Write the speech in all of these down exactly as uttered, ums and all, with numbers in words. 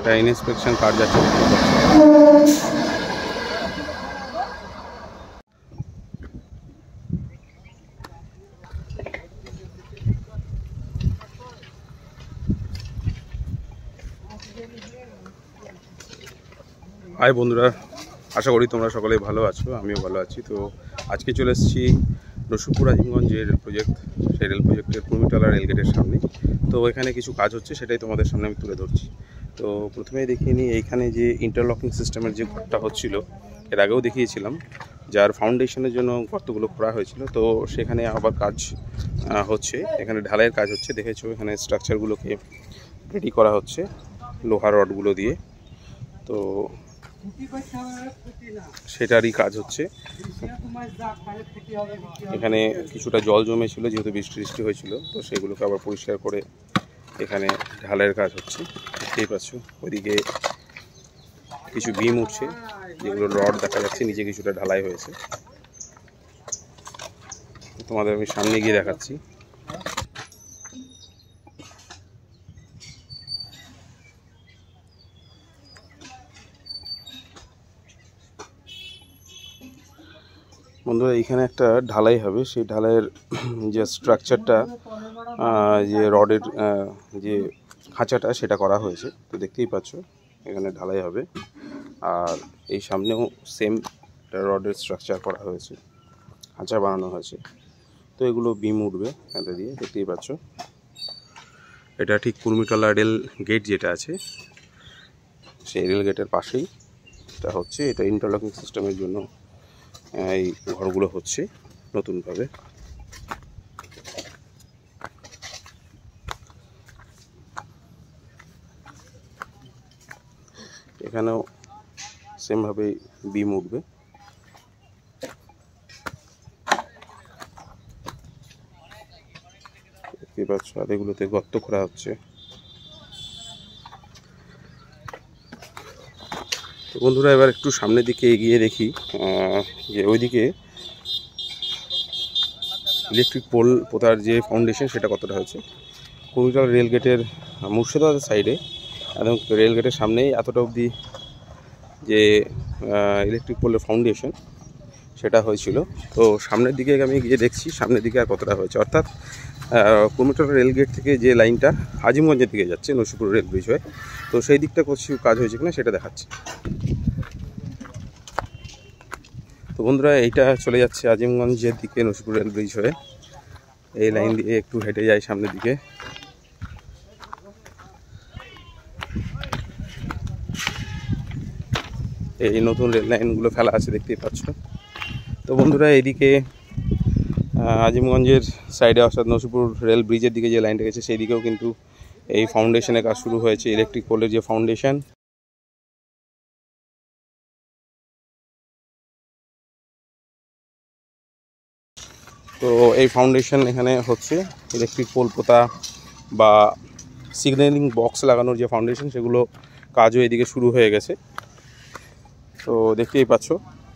একটা ইনস্পেকশন কার যাচ্ছে। হাই বন্ধুরা, আশা করি তোমরা সকলেই ভালো আছো, আমিও ভালো আছি। তো আজকে চলে এসেছি নসিপুর আজিমগঞ্জ যে রেল প্রজেক্ট, সেই রেল প্রজেক্টের কুর্মিটলা রেলগেটের সামনে। তো এখানে কিছু কাজ হচ্ছে, সেটাই তোমাদের সামনে আমি তুলে ধরছি। তো প্রথমেই দেখিয়ে নিই, এইখানে যে ইন্টারলকিং সিস্টেমের যে ঘরটা হচ্ছিল, এর আগেও দেখিয়েছিলাম, যার ফাউন্ডেশনের জন্য গর্তগুলো খোঁড়া হয়েছিল। তো সেখানে আবার কাজ হচ্ছে, এখানে ঢালাইয়ের কাজ হচ্ছে। দেখেছো এখানে স্ট্রাকচারগুলোকে রেডি করা হচ্ছে লোহার রডগুলো দিয়ে। তো সেটারই কাজ হচ্ছে। এখানে কিছুটা জল জমেছিল, যেহেতু বৃষ্টি বৃষ্টি হয়েছিল, তো সেগুলোকে আবার পরিষ্কার করে এখানে ঢালাইয়ের কাজ হচ্ছে। দেখতেই পাচ্ছ ওইদিকে কিছু বিম উঠছে, যেগুলো রড দেখা যাচ্ছে, নিচে কিছুটা ঢালাই হয়েছে। তোমাদের আমি সামনে গিয়ে দেখাচ্ছি। বন্ধুরা, এইখানে একটা ঢালাই হবে, সেই ঢালাইয়ের যে স্ট্রাকচারটা, যে রডের যে খাঁচাটা, সেটা করা হয়েছে। তো দেখতেই পাচ্ছ এখানে ঢালাই হবে। আর এই সামনেও সেম রডের স্ট্রাকচার করা হয়েছে, খাঁচা বানানো হয়েছে। তো এগুলো বিম উঠবে এখান দিয়ে, দেখতেই পাচ্ছ। এটা ঠিক কুর্মিটলা রেল গেট যেটা আছে, সেই রেল গেটের পাশেই এটা হচ্ছে। এটা ইন্টারলকিং সিস্টেমের জন্য এই ঘরগুলো হচ্ছে নতুনভাবে। এখানেও সেমভাবে বিম উঠবে। দেখতে পাচ্ছ, আর এগুলোতে গর্ত করা হচ্ছে। তো বন্ধুরা, এবার একটু সামনের দিকে এগিয়ে দেখি যে ওইদিকে ইলেকট্রিক পোল পোতার যে ফাউন্ডেশন, সেটা কতটা হয়েছে। কুর্মিটলা রেলগেটের মুর্শিদাবাদের সাইডে, এবং রেলগেটের সামনেই এতটা অবধি যে ইলেকট্রিক পোলের ফাউন্ডেশন, সেটা হয়েছিল। তো সামনের দিকে আমি গিয়ে দেখছি সামনের দিকে আর কতটা হয়েছে। অর্থাৎ কুর্মিটলা রেলগেট থেকে যে লাইনটা আজিমগঞ্জের দিকে যাচ্ছে নসিপুর রেল ব্রিজ হয়ে, তো সেই দিকটা কিছু কাজ হয়েছে কিনা সেটা দেখাচ্ছি। তো বন্ধুরা, এইটা চলে যাচ্ছে আজিমগঞ্জের দিকে নসিপুর রেল ব্রিজ হয়ে। এই লাইন দিয়ে একটু হেঁটে যায় সামনের দিকে। এই নতুন রেল লাইনগুলো ফেলা আছে, দেখতেই পাচ্ছ। তো বন্ধুরা, এইদিকে আজিমগঞ্জের সাইডে অর্থাৎ নসিপুর রেল ব্রিজের দিকে যে লাইনটা গেছে, সেই দিকেও কিন্তু এই ফাউন্ডেশনের কাজ শুরু হয়েছে, ইলেকট্রিক পোলের যে ফাউন্ডেশন। তো এই ফাউন্ডেশন এখানে হচ্ছে, ইলেকট্রিক পোল পোতা বা সিগন্যালিং বক্স লাগানোর যে ফাউন্ডেশন, সেগুলো কাজও এদিকে শুরু হয়ে গেছে। তো দেখতেই পাচ্ছ।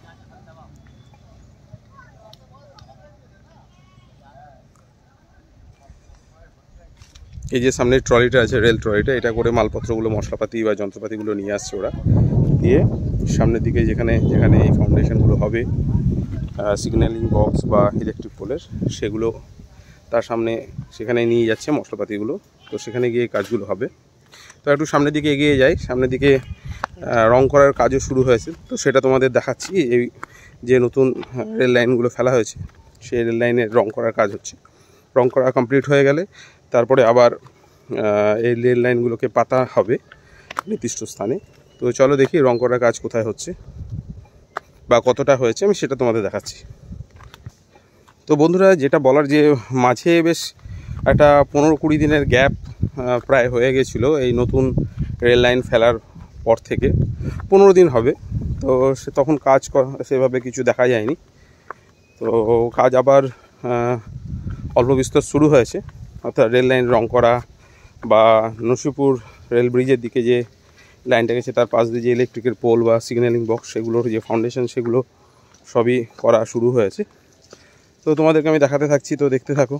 এই যে সামনের ট্রলিটা আছে, রেল ট্রলিটা, এটা করে মালপত্রগুলো, মশলাপাতি বা যন্ত্রপাতিগুলো নিয়ে আসছে ওরা, দিয়ে সামনের দিকে যেখানে যেখানে এই ফাউন্ডেশনগুলো হবে, সিগন্যালিং বক্স বা ইলেকট্রিক পোলের, সেগুলো তার সামনে সেখানে নিয়ে যাচ্ছে মশলাপাতিগুলো। তো সেখানে গিয়ে কাজগুলো হবে। তো একটু সামনের দিকে এগিয়ে যাই। সামনের দিকে রং করার কাজও শুরু হয়েছে, তো সেটা তোমাদের দেখাচ্ছি। এই যে নতুন রেল লাইনগুলো ফেলা হয়েছে, সেই রেল লাইনের রং করার কাজ হচ্ছে। রং করা কমপ্লিট হয়ে গেলে তারপরে আবার এই রেল লাইনগুলোকে পাতা হবে নির্দিষ্ট স্থানে। তো চলো দেখি রং করার কাজ কোথায় হচ্ছে বা কতটা হয়েছে, আমি সেটা তোমাদের দেখাচ্ছি। তো বন্ধুরা, যেটা বলার, যে মাঝে বেশ একটা পনেরো কুড়ি দিনের গ্যাপ প্রায় হয়ে গেছিলো এই নতুন রেল লাইন ফেলার পর থেকে। পনেরো দিন হবে। তো সে তখন কাজ সেভাবে কিছু দেখা যায়নি। তো কাজ আবার অল্প বিস্তর শুরু হয়েছে, অর্থাৎ রেল লাইন রং করা বা নসিপুর রেল ব্রিজের দিকে যে লাইনটা গেছে তার পাশ দিয়ে যে ইলেকট্রিকের পোল বা সিগন্যালিং বক্স, সেগুলোর যে ফাউন্ডেশন, সেগুলো সবই করা শুরু হয়েছে। তো তোমাদেরকে আমি দেখাতে থাকছি, তো দেখতে থাকো।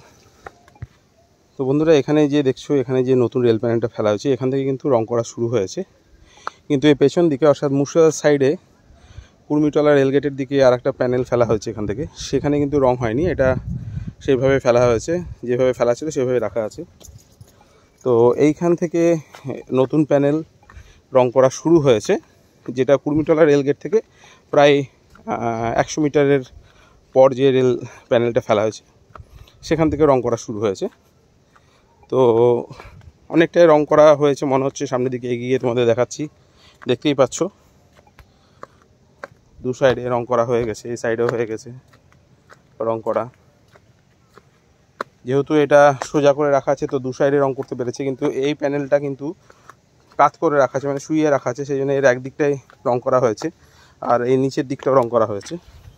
তো বন্ধুরা, এখানে যে দেখছো, এখানে যে নতুন রেল প্যানেলটা ফেলা হয়েছে, এখান থেকে কিন্তু রং করা শুরু হয়েছে। কিন্তু এই পেছন দিকে অর্থাৎ মুর্শিদাবাদ সাইডে কুর্মিটলা রেলগেটের দিকে আর একটা প্যানেল ফেলা হয়েছে এখান থেকে, সেখানে কিন্তু রং হয়নি, এটা সেইভাবে ফেলা হয়েছে, যেভাবে ফেলা ছিল সেভাবে রাখা আছে। তো এইখান থেকে নতুন প্যানেল রং করা শুরু হয়েছে, যেটা কুর্মিটলা রেলগেট থেকে প্রায় একশো মিটারের পর যে রেল প্যানেলটা ফেলা হয়েছে সেখান থেকে রং করা শুরু হয়েছে। তো অনেকটাই রং করা হয়েছে মনে হচ্ছে, সামনের দিকে এগিয়ে তোমাদের দেখাচ্ছি, দেখতেই পাচ্ছ দু সাইডে রং করা হয়ে গেছে, এই সাইডেও হয়ে গেছে রং করা। যেহেতু এটা সোজা করে রাখা আছে তো দু সাইডে রং করতে পেরেছে, কিন্তু এই প্যানেলটা কিন্তু কাত করে রাখা আছে, মানে শুইয়ে রাখা আছে, সেই জন্য এর একদিকটাই রং করা হয়েছে আর এই নিচের দিকটাও রং করা হয়েছে।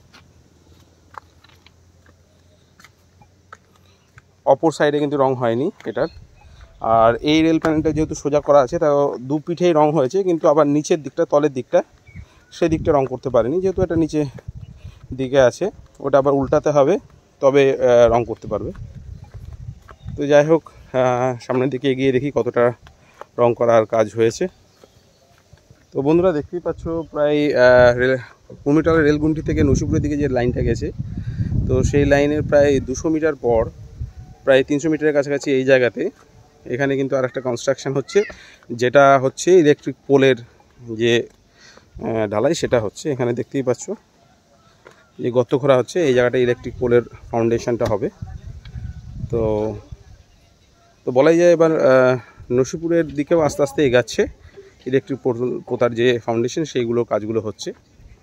অপর সাইডে কিন্তু রং হয়নি এটার। আর এই রেল প্যানেলটা যেহেতু সোজা করা আছে তাও দু পিঠেই রং হয়েছে, কিন্তু আবার নিচের দিকটা, তলের দিকটা, সেই দিকটা রং করতে পারেনি, যেহেতু এটা নিচে দিকে আছে, ওটা আবার উল্টাতে হবে তবে রং করতে পারবে। তো যাই হোক, সামনের দিকে এগিয়ে দেখি কতটা রং করার কাজ হয়েছে। তো বন্ধুরা দেখতেই পাচ্ছ প্রায় রেল কুর্মিটলা রেলগুন্টি থেকে নসিপুরের দিকে যে লাইনটা গেছে, তো সেই লাইনের প্রায় দুশো মিটার পর, প্রায় তিনশো মিটারের কাছাকাছি এই জায়গাতে এখানে কিন্তু আর একটা কনস্ট্রাকশান হচ্ছে, যেটা হচ্ছে ইলেকট্রিক পোলের যে ঢালাই সেটা হচ্ছে। এখানে দেখতেই পাচ্ছ যে গর্ত করা হচ্ছে, এই জায়গাটা ইলেকট্রিক পোলের ফাউন্ডেশনটা হবে। তো তো বলাই যায় এবার নসিপুরের দিকেও আস্তে আস্তে এগাচ্ছে ইলেকট্রিক পোল পোতার যে ফাউন্ডেশন, সেইগুলো কাজগুলো হচ্ছে।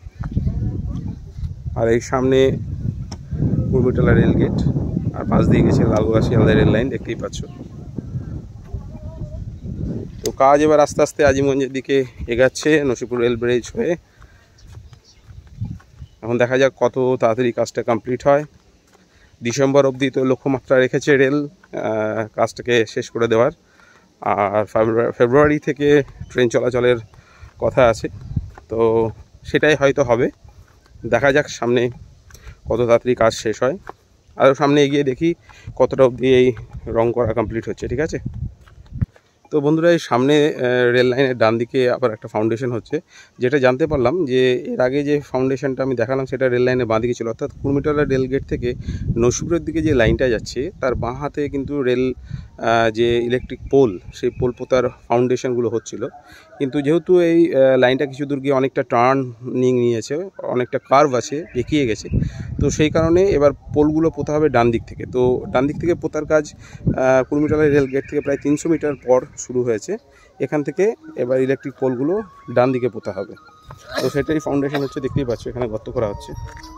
আর এই সামনে কুর্মিটলা রেলগেট, আর পাশ দিয়ে গেছে লালগোলা শিয়ালদা রেল লাইন, দেখতেই পাচ্ছ। তো কাজ এবার আস্তে আস্তে আজিমগঞ্জের দিকে এগাচ্ছে নসিপুর রেল ব্রিজ হয়ে। এখন দেখা যাক কত তাড়াতাড়ি কাজটা কমপ্লিট হয়। ডিসেম্বর অবধি তো লক্ষ্যমাত্রা রেখেছে রেল কাজটাকে শেষ করে দেওয়ার, আর ফেব্রুয়ারি থেকে ট্রেন চলাচলের কথা আছে, তো সেটাই হয়তো হবে। দেখা যাক সামনে কত তাড়াতাড়ি কাজ শেষ হয়, আরও সামনে এগিয়ে দেখি কতটা অবধি এই রং করা কমপ্লিট হচ্ছে। ঠিক আছে, তো বন্ধুরা এই সামনে রেল লাইনের ডান দিকে আবার একটা ফাউন্ডেশন হচ্ছে, যেটা জানতে পারলাম যে এর আগে যে ফাউন্ডেশনটা আমি দেখালাম সেটা রেল লাইনের বাঁ দিকে ছিল, অর্থাৎ কুর্মিটলা রেল গেট থেকে নসিপুরের দিকে যে লাইনটা যাচ্ছে তার বাঁ হাতে কিন্তু রেল যে ইলেকট্রিক পোল, সেই পোল পোতার ফাউন্ডেশনগুলো হচ্ছিল। কিন্তু যেহেতু এই লাইনটা কিছু দূর গিয়ে অনেকটা টার্নিং নিয়েছে, অনেকটা কার্ভ আছে, বেঁকিয়ে গেছে, তো সেই কারণে এবার পোলগুলো পোতা হবে ডান দিক থেকে। তো ডান দিক থেকে পোতার কাজ কুর্মিটলা রেল গেট থেকে প্রায় তিনশো মিটার পর শুরু হয়েছে। এখান থেকে এবার ইলেকট্রিক পোলগুলো ডান দিকে পোতা হবে, তো সেটাই ফাউন্ডেশন হচ্ছে, দেখতেই পাচ্ছ এখানে গর্ত করা হচ্ছে।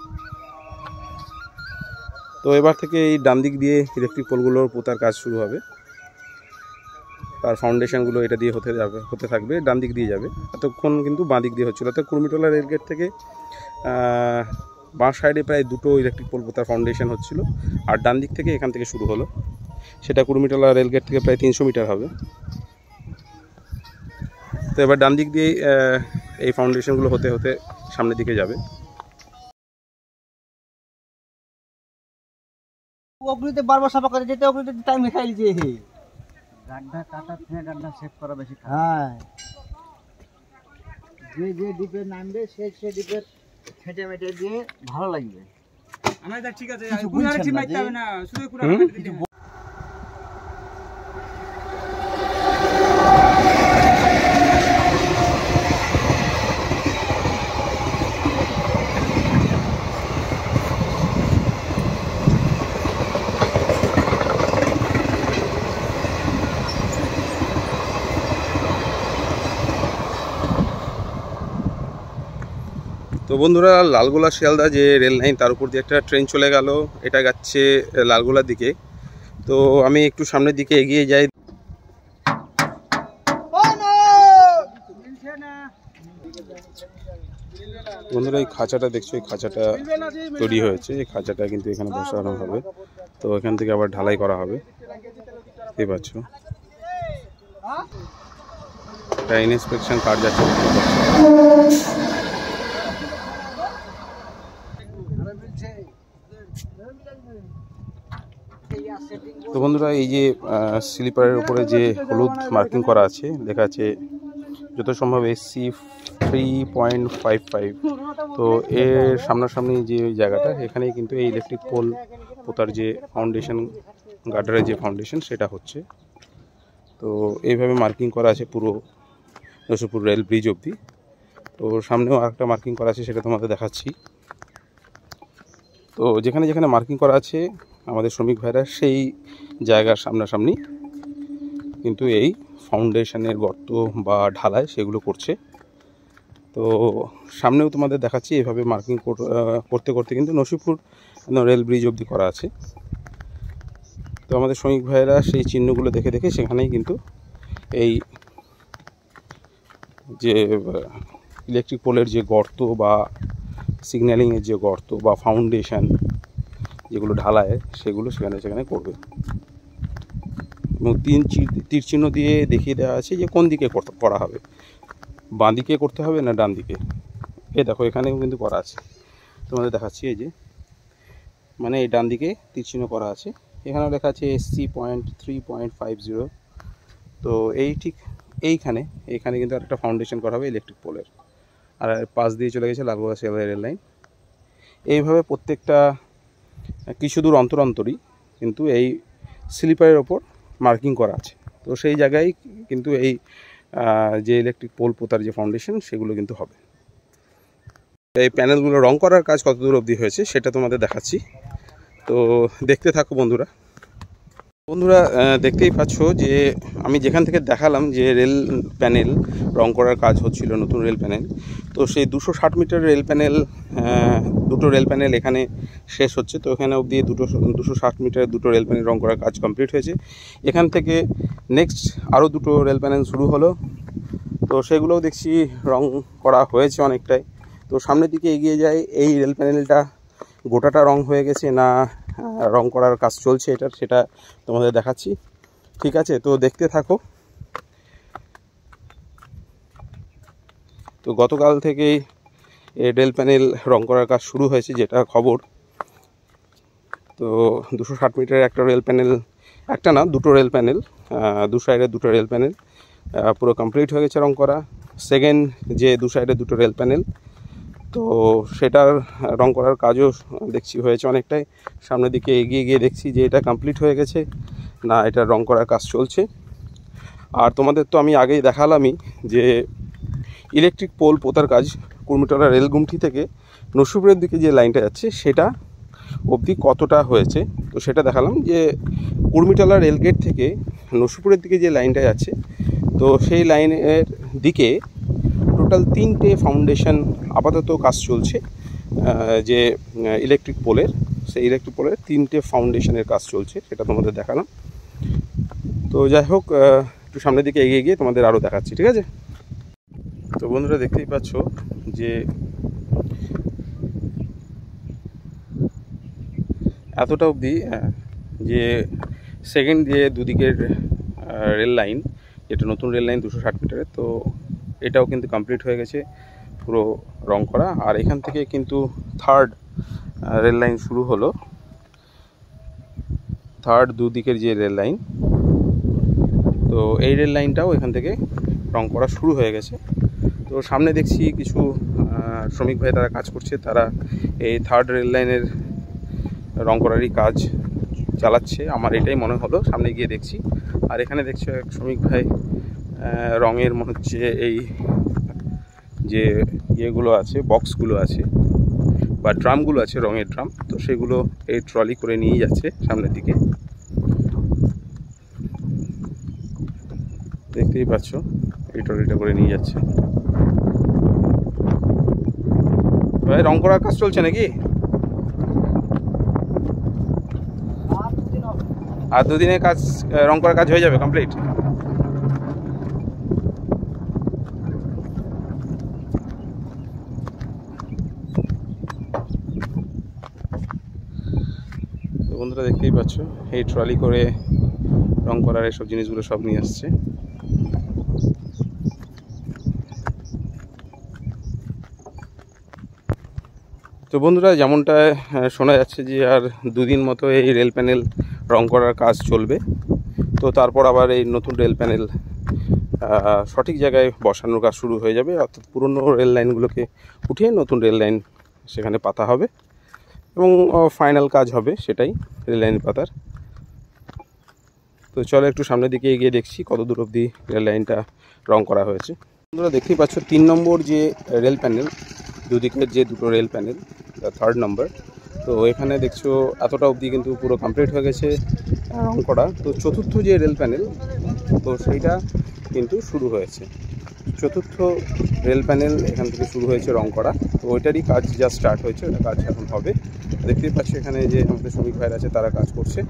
তো এবার থেকে এই ডান দিক দিয়ে ইলেকট্রিক পোলগুলোর পোতার কাজ শুরু হবে, তার ফাউন্ডেশনগুলো এটা দিয়ে হতে যাবে হতে থাকবে, ডান দিক দিয়ে যাবে। এতক্ষণ কিন্তু বাঁ দিক দিয়ে হচ্ছিল, অর্থাৎ কুর্মিটলা রেলগেট থেকে বাঁ সাইডে প্রায় দুটো ইলেকট্রিক পোল পোতার ফাউন্ডেশন হচ্ছিল, আর ডান দিক থেকে এখান থেকে শুরু হলো, সেটা কুর্মিটলা রেলগেট থেকে প্রায় তিনশো মিটার হবে। তো এবার ডান দিক দিয়ে এই ফাউন্ডেশনগুলো হতে হতে সামনের দিকে যাবে। ওগুলিতে বারবার সাফা করে যেতে, ওগুলিতে টাইম খাই লিছে হে গাড্ডা কাটা থেকে গাড্ডা সেট করা বেশি। হ্যাঁ, যে যে ডিপে নামবে সে সে ডিপের ছেটে মেটে দিয়ে ভালো লাগবে। আমাদের ঠিক আছে, কুড়ারে ঠিক মারতে হবে না, শুধু কুড়ারে মারতে দিতে। তো বন্ধুরা লালগোলা শিয়ালদা যে রেল লাইন তার উপর দিয়ে একটা ট্রেন চলে গেল, এটা যাচ্ছে লালগোলার দিকে। তো আমি একটু সামনের দিকে এগিয়ে যাই। বন্ধুরা এই খাঁচাটা দেখছো, এই খাঁচাটা তৈরি হয়েছে, এই খাঁচাটা কিন্তু এখানে বসানো হবে, তো এখান থেকে আবার ঢালাই করা হবে, দেখতে পাচ্ছ। এটা ইন্সপেকশন কার যাচ্ছে। তো বন্ধুরা এই যে স্লিপারের উপরে যে হলুদ মার্কিং করা আছে, লেখা আছে যত সম্ভব SC three point five five. তো এর সামনাসামনি যে জায়গাটা, এখানেই কিন্তু এই ইলেকট্রিক পোল পোতার যে ফাউন্ডেশন, গার্ডারের যে ফাউন্ডেশন সেটা হচ্ছে। তো এইভাবে মার্কিং করা আছে পুরো নসিপুর রেল ব্রিজ অবধি। তো সামনেও আরেকটা মার্কিং করা আছে, সেটা তোমাদের দেখাচ্ছি। তো যেখানে যেখানে মার্কিং করা আছে আমাদের শ্রমিক ভাইরা সেই জায়গার সামনাসামনি কিন্তু এই ফাউন্ডেশনের গর্ত বা ঢালাই সেগুলো করছে। তো সামনেও তোমাদের দেখাচ্ছি, এভাবে মার্কিং করতে করতে কিন্তু নসিপুর রেল ব্রিজ অবধি করা আছে। তো আমাদের শ্রমিক ভাইয়েরা সেই চিহ্নগুলো দেখে দেখে সেখানেই কিন্তু এই যে ইলেকট্রিক পোলের যে গর্ত বা সিগন্যালিংয়ের যে গর্ত বা ফাউন্ডেশন যেগুলো ঢালায় সেগুলো সেখানে সেখানে করবে। এবং তিন তীর চিহ্ন দিয়ে দেখিয়ে দেওয়া আছে যে কোন দিকে করা হবে, বাঁ দিকে করতে হবে না ডান দিকে। এ দেখো এখানেও কিন্তু করা আছে, তোমাদের দেখাচ্ছি। এই যে মানে এই ডান দিকে তীর চিহ্ন করা আছে, এখানেও লেখা আছে SC point three point five zero. তো এই ঠিক এইখানে এইখানে কিন্তু একটা ফাউন্ডেশন করা হবে ইলেকট্রিক পোলের, আর পাশ দিয়ে চলে গেছে লালগোলা শিয়ালদা রেল লাইন। এইভাবে প্রত্যেকটা কিছু দূর অন্তর অন্তরই কিন্তু এই স্লিপারের ওপর মার্কিং করা আছে। তো সেই জায়গায় কিন্তু এই যে ইলেকট্রিক পোল পোতার যে ফাউন্ডেশন সেগুলো কিন্তু হবে। এই প্যানেলগুলো রং করার কাজ কত দূর অবধি হয়েছে সেটা তোমাদের দেখাচ্ছি। তো দেখতে থাকো বন্ধুরা। বন্ধুরা দেখতেই পাচ্ছ যে আমি যেখান থেকে দেখালাম যে রেল প্যানেল রং করার কাজ হচ্ছিল, নতুন রেল প্যানেল, তো সেই দুশো ষাট মিটার রেল প্যানেল, দুটো রেল প্যানেল এখানে শেষ হচ্ছে। তো এখানে অবধি দুটো দুশো ষাট মিটার দুটো রেল প্যানেল রং করার কাজ কমপ্লিট হয়েছে। এখান থেকে নেক্সট আরও দুটো রেল প্যানেল শুরু হলো, তো সেগুলোও দেখছি রং করা হয়েছে অনেকটাই। তো সামনের দিকে এগিয়ে যায়, এই রেল প্যানেলটা গোটাটা রং হয়ে গেছে না রং করার কাজ চলছে এটার, সেটা তোমাদের দেখাচ্ছি। ঠিক আছে, তো দেখতে থাকো। তো গতকাল থেকেই এই রেল প্যানেল রং করার কাজ শুরু হয়েছে যেটা খবর। তো দুশো ষাট মিটারের একটা রেল প্যানেল, একটা না দুটো রেল প্যানেল, দু সাইডে দুটো রেল প্যানেল পুরো কমপ্লিট হয়ে গেছে রং করা। সেকেন্ড যে দু সাইডে দুটো রেল প্যানেল, তো সেটার রং করার কাজও দেখছি হয়েছে অনেকটাই। সামনের দিকে এগিয়ে গিয়ে দেখছি যে এটা কমপ্লিট হয়ে গেছে না এটা রং করার কাজ চলছে। আর তোমাদের তো আমি আগেই দেখালামই যে ইলেকট্রিক পোল পোতার কাজ কুর্মিটোলা রেলগুমটি থেকে নসিপুরের দিকে যে লাইনটা যাচ্ছে সেটা অবধি কতটা হয়েছে। তো সেটা দেখালাম যে কুর্মিটোলা রেলগেট থেকে নসিপুরের দিকে যে লাইনটা যাচ্ছে, তো সেই লাইনের দিকে টোটাল তিনটে ফাউন্ডেশন আপাতত কাজ চলছে যে ইলেকট্রিক পোলের, সেই ইলেকট্রিক পোলের তিনটে ফাউন্ডেশনের কাজ চলছে, সেটা তোমাদের দেখালাম। তো যাই হোক, একটু সামনের দিকে এগিয়ে গিয়ে তোমাদের আরও দেখাচ্ছি, ঠিক আছে। তো বন্ধুরা দেখতেই পাচ্ছ যে এতটা অবধি যে সেকেন্ড দিয়ে দুদিকের রেল লাইন, যেটা নতুন রেল লাইন দুশো ষাট মিটারের, তো এটাও কিন্তু কমপ্লিট হয়ে গেছে পুরো রং করা। আর এখান থেকে কিন্তু থার্ড রেল লাইন শুরু হলো, থার্ড দুদিকের যে রেল লাইন, তো এই রেল লাইনটাও এখান থেকে রং করা শুরু হয়ে গেছে। তো সামনে দেখছি কিছু শ্রমিক ভাই তারা কাজ করছে, তারা এই থার্ড রেল লাইনের রং করারই কাজ চালাচ্ছে, আমার এটাই মনে হলো সামনে গিয়ে দেখছি। আর এখানে দেখছি এক শ্রমিক ভাই রঙের মনে হচ্ছে এই যে ইয়েগুলো আছে, বক্সগুলো আছে বা ড্রামগুলো আছে, রঙের ড্রাম, তো সেগুলো এই ট্রলি করে নিয়ে যাচ্ছে সামনের দিকে। দেখতেই পাচ্ছ এই ট্রলিটা করে নিয়ে যাচ্ছে। ভাই রং করার কাজ চলছে নাকি? আর দুদিনের কাজ রং করার কাজ হয়ে যাবে কমপ্লিট। তো বন্ধুরা দেখতেই পাচ্ছ এই ট্রলি করে রং করার এসব জিনিসগুলো সব নিয়ে আসছে। তো বন্ধুরা যেমনটা শোনা যাচ্ছে যে আর দুদিন মতো এই রেল প্যানেল রং করার কাজ চলবে, তো তারপর আবার এই নতুন রেল প্যানেল সঠিক জায়গায় বসানোর কাজ শুরু হয়ে যাবে, অর্থাৎ পুরনো রেল লাইনগুলোকে উঠিয়ে নতুন রেল লাইন সেখানে পাতা হবে এবং ফাইনাল কাজ হবে সেটাই রেল লাইন পাতার। তো চলো একটু সামনের দিকে এগিয়ে দেখছি কত দূর অবধি রেল লাইনটা রং করা হয়েছে। তোমরা দেখতেই পাচ্ছ তিন নম্বর যে রেল প্যানেল, দুদিকের যে দুটো রেল প্যানেল, থার্ড নাম্বার, তো এখানে দেখছো এতটা অবধি কিন্তু পুরো কমপ্লিট হয়ে গেছে রং করা। তো চতুর্থ যে রেল প্যানেল, তো সেইটা কিন্তু শুরু হয়েছে। চতুর্থ রেল প্যানেল এখান থেকে শুরু হয়েছে রং করা, তো ওইটারই কাজ যা স্টার্ট হয়েছে, ওটা কাজ এখন হবে। দেখতেই পাচ্ছ এখানে যে আমাদের শ্রমিক ভাইরা আছে তারা কাজ করছে।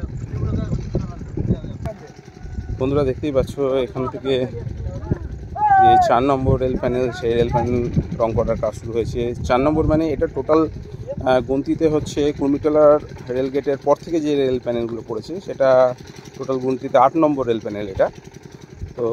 বন্ধুরা দেখতেই পাচ্ছ এখান থেকে যে চার নম্বর রেল প্যানেল, সেই রেল প্যানেল রং করার কাজ শুরু হয়েছে। চার নম্বর মানে এটা টোটাল গুনতিতে হচ্ছে কুর্মিটোলার রেল গেটের পর থেকে যে রেল প্যানেলগুলো পড়েছে সেটা টোটাল গুনতিতে আট নম্বর রেল প্যানেল এটা। তো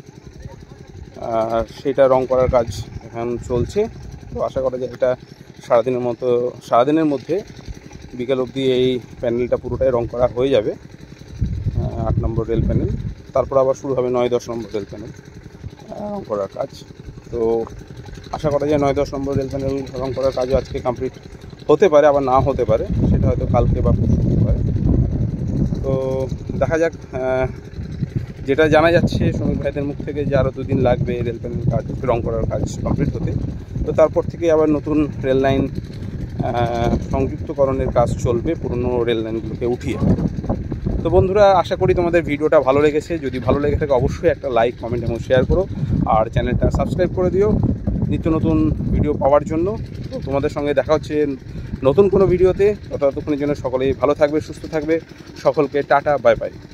সেটা রং করার কাজ এখন চলছে। তো আশা করা যায় এটা সারাদিনের মতো সারাদিনের মধ্যে বিকেল অবধি এই প্যানেলটা পুরোটাই রং করা হয়ে যাবে, আট নম্বর রেল প্যানেল। তারপর আবার শুরু হবে নয় দশ নম্বর রেল প্যানেল রং করার কাজ। তো আশা করা যায় নয় দশ নম্বর রেল প্যানেল রং করার কাজও আজকে কমপ্লিট হতে পারে, আবার না হতে পারে, সেটা হয়তো কালকে বা পরশু হতে পারে। তো দেখা যাক, যেটা জানা যাচ্ছে শ্রমিক ভাইদের মুখ থেকে যে আরও দুদিন লাগবে রেল প্যানেল কাজ রং করার কাজ কমপ্লিট হতে। তো তারপর থেকে আবার নতুন রেল লাইন সংযুক্তকরণের কাজ চলবে পুরনো রেল লাইনগুলোকে উঠিয়ে। তো বন্ধুরা, আশা করি তোমাদের ভিডিওটা ভালো লেগেছে। যদি ভালো লেগে থাকে অবশ্যই একটা লাইক, কমেন্ট এবং শেয়ার করো, আর চ্যানেলটা সাবস্ক্রাইব করে দিও নিত্য নতুন ভিডিও পাওয়ার জন্য। তো তোমাদের সঙ্গে দেখা হচ্ছে নতুন কোনো ভিডিওতে। ততক্ষণের জন্য সকলেই ভালো থাকবে, সুস্থ থাকবে। সকলকে টাটা, বাই বাই।